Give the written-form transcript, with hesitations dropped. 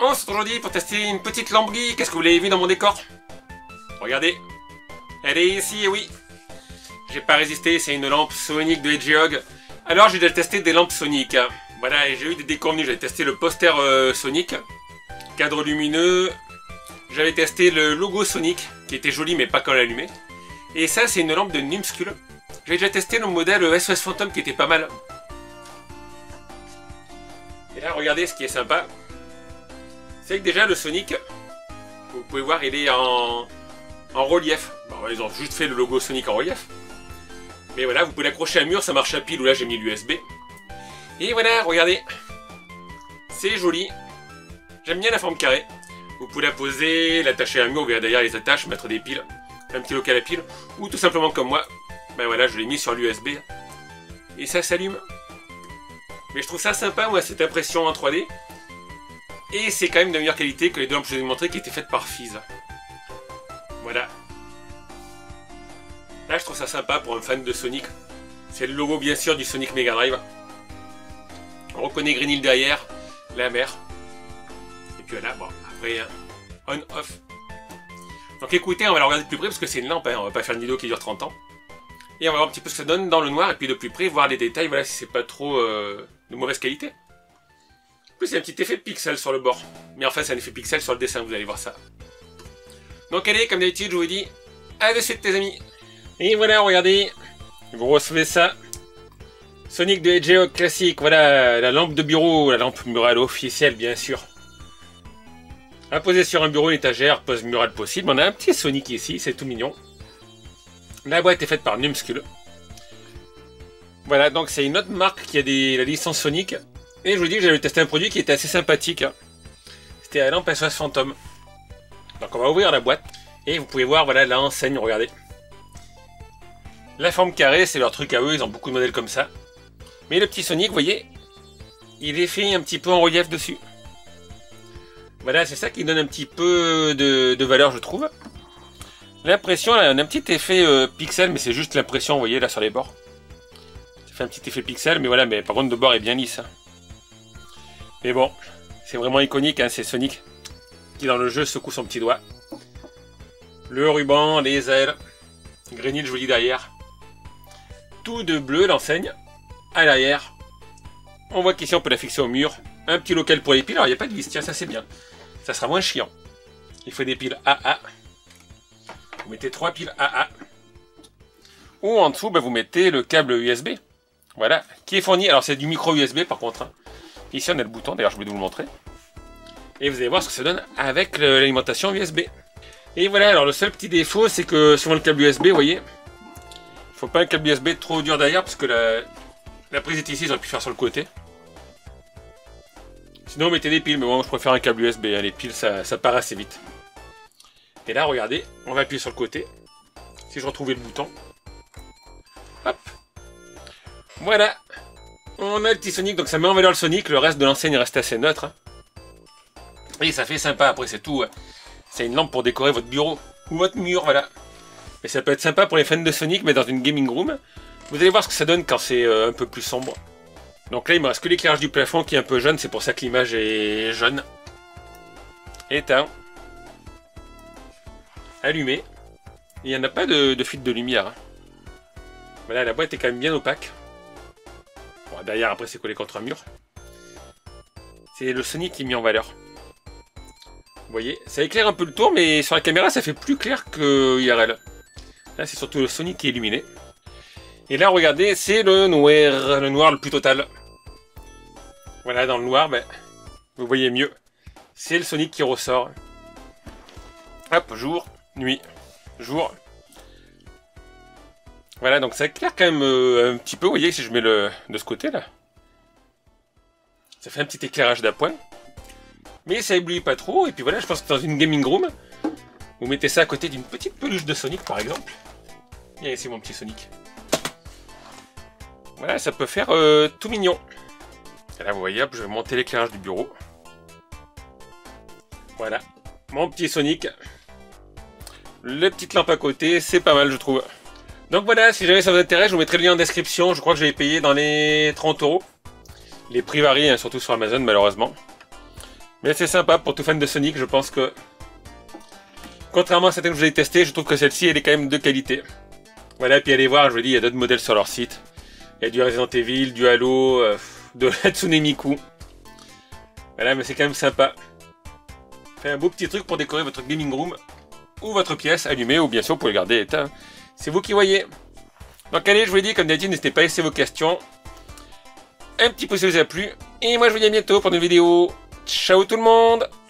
On se retrouve aujourd'hui pour tester une petite lampe geek. Qu'est-ce que vous l'avez vu dans mon décor? Regardez. Elle est ici, et oui. J'ai pas résisté, c'est une lampe Sonic de Hedgehog. Alors j'ai déjà testé des lampes Sonic. Voilà, et j'ai eu des décors venus. J'ai testé le poster Sonic. Cadre lumineux. J'avais testé le logo Sonic, qui était joli mais pas quand l'allumait. Et ça, c'est une lampe de Numskull. J'ai déjà testé le modèle SOS Phantom qui était pas mal. Et là, regardez ce qui est sympa. C'est que déjà le Sonic, vous pouvez voir, il est en relief. Bon, ils ont juste fait le logo Sonic en relief. Mais voilà, vous pouvez l'accrocher à un mur, ça marche à pile, ou là j'ai mis l'USB. Et voilà, regardez. C'est joli. J'aime bien la forme carrée. Vous pouvez la poser, l'attacher à un mur, vous verrez derrière les attaches, mettre des piles, un petit local à piles. Ou tout simplement comme moi, ben voilà, je l'ai mis sur l'USB. Et ça s'allume. Mais je trouve ça sympa, moi, cette impression en 3D. Et c'est quand même de meilleure qualité que les deux lampes que je vous ai montrées qui étaient faites par Fiz. Voilà. Là, je trouve ça sympa pour un fan de Sonic. C'est le logo, bien sûr, du Sonic Mega Drive. On reconnaît Green Hill derrière, la mer. Et puis voilà, bon, après, on-off. Donc écoutez, on va la regarder de plus près parce que c'est une lampe, hein, on va pas faire une vidéo qui dure 30 ans. Et on va voir un petit peu ce que ça donne dans le noir, et puis de plus près, voir les détails, voilà, si c'est pas trop de mauvaise qualité. En plus, il y a un petit effet pixel sur le bord. Mais enfin, c'est un effet pixel sur le dessin, vous allez voir ça. Donc allez, comme d'habitude, je vous dis, à de suite les amis. Et voilà, regardez, vous recevez ça. Sonic de Hedgehog classique, voilà, la lampe de bureau, la lampe murale officielle, bien sûr. À poser sur un bureau, une étagère, pose murale possible. On a un petit Sonic ici, c'est tout mignon. La boîte est faite par Numskull. Voilà, donc c'est une autre marque qui a la licence Sonic. Et je vous dis que j'avais testé un produit qui était assez sympathique. C'était la lampe SOS Phantom. Donc on va ouvrir la boîte. Et vous pouvez voir, voilà, l'enseigne, regardez. La forme carrée, c'est leur truc à eux, ils ont beaucoup de modèles comme ça. Mais le petit Sonic, vous voyez, il est fait un petit peu en relief dessus. Voilà, c'est ça qui donne un petit peu de valeur, je trouve. L'impression, là, on a un petit effet pixel, mais c'est juste l'impression, vous voyez, là, sur les bords. Ça fait un petit effet pixel, mais voilà, mais par contre, le bord est bien lisse. Mais bon, c'est vraiment iconique, hein, c'est Sonic qui, dans le jeu, secoue son petit doigt. Le ruban, les ailes, Green Hill, je vous dis derrière. Tout de bleu, l'enseigne, à l'arrière. On voit qu'ici, on peut la fixer au mur. Un petit local pour les piles, alors il n'y a pas de vis, tiens, ça c'est bien. Ça sera moins chiant. Il faut des piles AA. Vous mettez 3 piles AA. Ou en dessous, ben, vous mettez le câble USB. Voilà, qui est fourni. Alors c'est du micro USB par contre. Hein. Ici on a le bouton, d'ailleurs je voulais vous le montrer. Et vous allez voir ce que ça donne avec l'alimentation USB. Et voilà, alors le seul petit défaut, c'est que suivant le câble USB, vous voyez, il ne faut pas un câble USB trop dur derrière, parce que la prise est ici, ils auraient pu faire sur le côté. Sinon, mettez des piles, mais bon, je préfère un câble USB. Hein. Les piles, ça part assez vite. Et là, regardez, on va appuyer sur le côté. Si je retrouvais le bouton. Hop. Voilà. On a le petit Sonic, donc ça met en valeur le Sonic. Le reste de l'enseigne reste assez neutre. Hein. Et ça fait sympa, après c'est tout. C'est une lampe pour décorer votre bureau ou votre mur, voilà. Et ça peut être sympa pour les fans de Sonic, mais dans une gaming room. Vous allez voir ce que ça donne quand c'est un peu plus sombre. Donc là, il me reste que l'éclairage du plafond qui est un peu jaune, c'est pour ça que l'image est jaune. Éteint. Allumé. Il n'y en a pas de fuite de lumière. Hein. Voilà, la boîte est quand même bien opaque. Bon, derrière, après, c'est collé contre un mur. C'est le Sonic qui est mis en valeur. Vous voyez, ça éclaire un peu le tour, mais sur la caméra, ça fait plus clair que IRL. Là, c'est surtout le Sonic qui est illuminé. Et là, regardez, c'est le noir le plus total. Voilà, dans le noir, ben, vous voyez mieux. C'est le Sonic qui ressort. Hop, jour, nuit, jour. Voilà, donc ça éclaire quand même un petit peu, vous voyez, si je mets de ce côté-là. Ça fait un petit éclairage d'appoint. Mais ça éblouit pas trop, et puis voilà, je pense que dans une gaming room, vous mettez ça à côté d'une petite peluche de Sonic, par exemple. Et ici, mon petit Sonic. Voilà, ça peut faire tout mignon. Et là, vous voyez, hop, je vais monter l'éclairage du bureau. Voilà, mon petit Sonic. La petite lampe à côté, c'est pas mal, je trouve. Donc voilà, si jamais ça vous intéresse, je vous mettrai le lien en description. Je crois que je l'ai payé dans les 30 €. Les prix varient, hein, surtout sur Amazon, malheureusement. Mais c'est sympa pour tout fan de Sonic, je pense que... Contrairement à certaines que je vous ai testées, je trouve que celle-ci, elle est quand même de qualité. Voilà, puis allez voir, je vous dis, il y a d'autres modèles sur leur site. Il y a du Resident Evil, du Halo, de la Hatsune Miku. Voilà, mais c'est quand même sympa. Fait un beau petit truc pour décorer votre gaming room ou votre pièce allumée, ou bien sûr, vous pouvez le garder éteint. C'est vous qui voyez. Donc allez, je vous l'ai dit, comme d'habitude, n'hésitez pas à laisser vos questions. Un petit pouce si ça vous a plu. Et moi, je vous dis à bientôt pour une vidéo. Ciao tout le monde!